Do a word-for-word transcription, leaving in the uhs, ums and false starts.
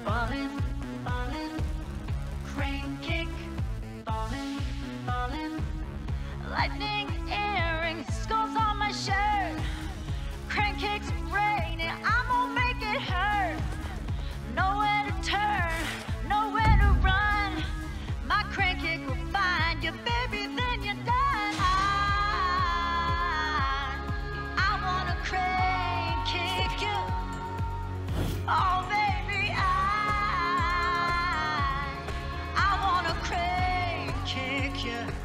falling, falling, crane kick, falling, falling, lightning earrings, skulls on my shirt, crane kicks raining, I'm gonna make it hurt. Nowhere to turn, nowhere to run, my crane kick will find you, baby, then you're done. I, I wanna crane kick you, oh baby, I, I wanna crane kick you.